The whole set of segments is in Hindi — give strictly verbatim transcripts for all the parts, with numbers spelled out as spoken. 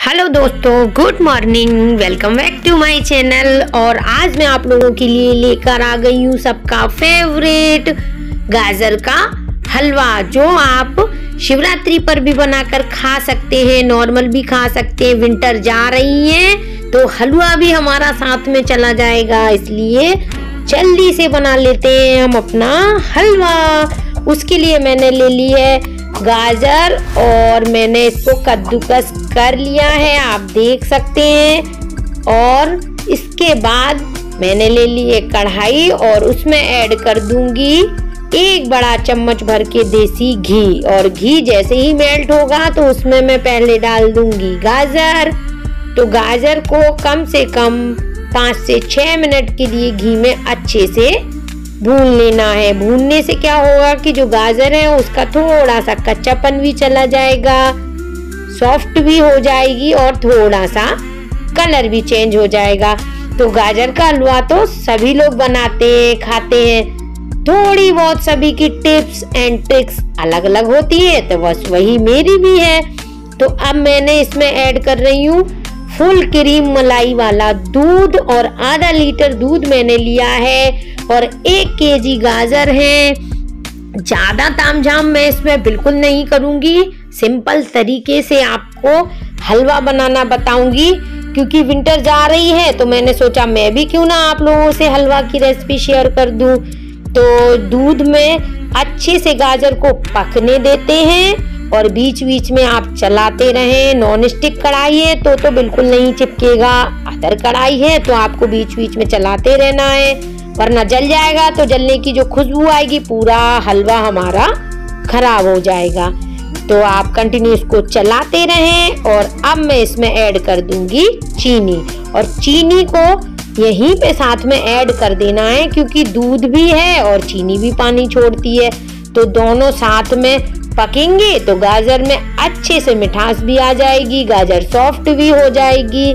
हेलो दोस्तों, good morning, welcome back to my channel. और आज मैं आप लोगों के लिए लेकर आ गई हूँ सबका फेवरेट गाजर का हलवा, जो आप शिवरात्रि पर भी बनाकर खा सकते हैं, नॉर्मल भी खा सकते हैं। विंटर जा रही है तो हलवा भी हमारा साथ में चला जाएगा, इसलिए जल्दी से बना लेते हैं हम अपना हलवा। उसके लिए मैंने ले ली है गाजर और मैंने इसको कद्दूकस कर लिया है, आप देख सकते हैं। और इसके बाद मैंने ले ली है कढ़ाई और उसमें ऐड कर दूंगी एक बड़ा चम्मच भर के देसी घी। और घी जैसे ही मेल्ट होगा तो उसमें मैं पहले डाल दूंगी गाजर। तो गाजर को कम से कम पाँच से छह मिनट के लिए घी में अच्छे से भून लेना है। भूनने से क्या होगा कि जो गाजर है उसका थोड़ा सा कच्चापन भी चला जाएगा, सॉफ्ट भी हो जाएगी और थोड़ा सा कलर भी चेंज हो जाएगा। तो गाजर का हलवा तो सभी लोग बनाते हैं, खाते हैं। थोड़ी बहुत सभी की टिप्स एंड ट्रिक्स अलग अलग होती है, तो बस वही मेरी भी है। तो अब मैंने इसमें ऐड कर रही हूँ फुल क्रीम मलाई वाला दूध और आधा लीटर दूध मैंने लिया है और एक केजी गाजर है। ज्यादा तामझाम मैं इसमें बिल्कुल नहीं करूंगी, सिंपल तरीके से आपको हलवा बनाना बताऊंगी। क्योंकि विंटर जा रही है तो मैंने सोचा मैं भी क्यों ना आप लोगों से हलवा की रेसिपी शेयर कर दूं। तो दूध में अच्छे से गाजर को पकने देते हैं और बीच बीच में आप चलाते रहें। नॉन स्टिक कढ़ाई है तो तो बिल्कुल नहीं चिपकेगा, अदर कढ़ाई है तो आपको बीच बीच में चलाते रहना है, वरना जल जाएगा तो जलने की जो खुशबू आएगी पूरा हलवा हमारा खराब हो जाएगा। तो आप कंटिन्यू इसको चलाते रहें। और अब मैं इसमें ऐड कर दूंगी चीनी, और चीनी को यहीं पे साथ में ऐड कर देना है क्योंकि दूध भी है और चीनी भी पानी छोड़ती है। तो दोनों साथ में पकेंगे तो गाजर में अच्छे से मिठास भी आ जाएगी, गाजर सॉफ्ट भी हो जाएगी।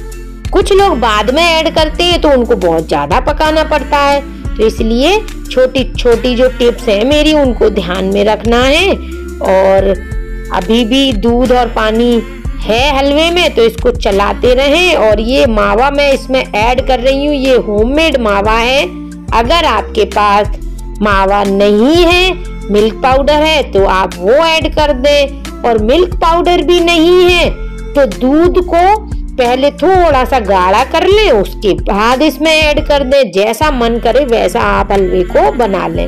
कुछ लोग बाद में ऐड करते हैं तो उनको बहुत ज्यादा पकाना पड़ता है, तो इसलिए छोटी छोटी जो टिप्स हैं मेरी उनको ध्यान में रखना है। और अभी भी दूध और पानी है हलवे में तो इसको चलाते रहें। और ये मावा मैं इसमें ऐड कर रही हूँ, ये होममेड मावा है। अगर आपके पास मावा नहीं है, मिल्क पाउडर है तो आप वो ऐड कर दें। और मिल्क पाउडर भी नहीं है तो दूध को पहले थोड़ा सा गाढ़ा कर लें, उसके बाद इसमें ऐड कर दें। जैसा मन करे वैसा आप हलवे को बना लें।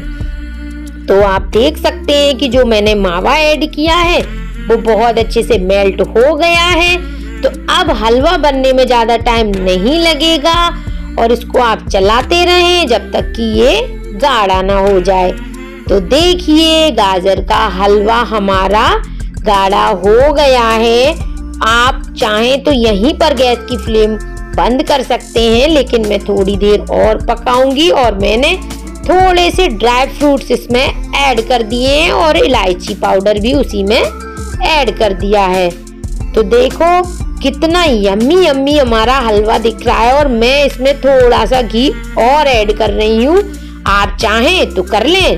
तो आप देख सकते हैं कि जो मैंने मावा ऐड किया है वो बहुत अच्छे से मेल्ट हो गया है। तो अब हलवा बनने में ज्यादा टाइम नहीं लगेगा और इसको आप चलाते रहें जब तक कि ये गाढ़ा ना हो जाए। तो देखिए गाजर का हलवा हमारा गाढ़ा हो गया है। आप चाहें तो यहीं पर गैस की फ्लेम बंद कर सकते हैं, लेकिन मैं थोड़ी देर और पकाऊंगी। और मैंने थोड़े से ड्राई फ्रूट्स इसमें ऐड कर दिए हैं और इलायची पाउडर भी उसी में ऐड कर दिया है। तो देखो कितना यम्मी यम्मी हमारा हलवा दिख रहा है। और मैं इसमें थोड़ा सा घी और ऐड कर रही हूँ, आप चाहें तो कर लें,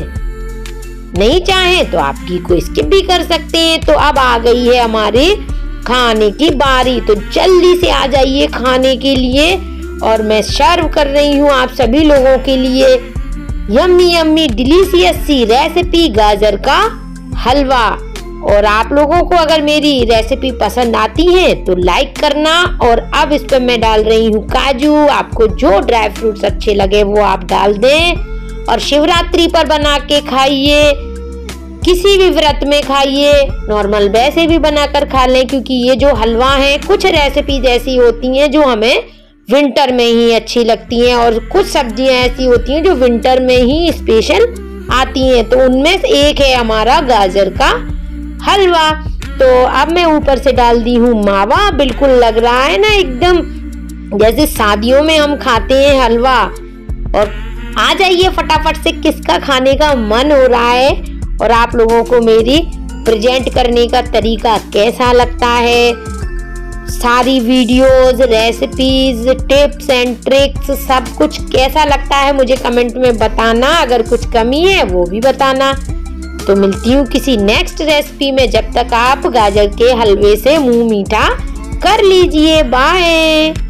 नहीं चाहें तो आप घी को स्किप भी कर सकते हैं। तो अब आ गई है हमारे खाने की बारी, तो जल्दी से आ जाइए खाने के लिए। और मैं सर्व कर रही हूँ आप सभी लोगों के लिए यम्मी यम्मी डिलीशियस सी रेसिपी गाजर का हलवा। और आप लोगों को अगर मेरी रेसिपी पसंद आती है तो लाइक करना। और अब इस पर मैं डाल रही हूँ काजू, आपको जो ड्राई फ्रूट्स अच्छे लगे वो आप डाल दें। और शिवरात्रि पर बना के खाइए, किसी भी व्रत में खाइए, नॉर्मल वैसे भी बनाकर खा लें। क्योंकि ये जो हलवा है कुछ रेसिपीज ऐसी होती हैं जो हमें विंटर में ही अच्छी लगती हैं और कुछ सब्जियां ऐसी होती हैं जो विंटर में ही स्पेशल आती हैं। तो उनमें से एक है हमारा गाजर का हलवा। तो अब मैं ऊपर से डाल दी हूँ मावा। बिल्कुल लग रहा है ना एकदम जैसे शादियों में हम खाते हैं हलवा। और आ जाइए फटाफट से, किसका खाने का मन हो रहा है और आप लोगों को मेरी प्रेजेंट करने का तरीका कैसा लगता है। सारी videos, recipes, tips and tricks सब कुछ कैसा लगता है मुझे कमेंट में बताना। अगर कुछ कमी है वो भी बताना। तो मिलती हूँ किसी नेक्स्ट रेसिपी में, जब तक आप गाजर के हलवे से मुंह मीठा कर लीजिए। बाय।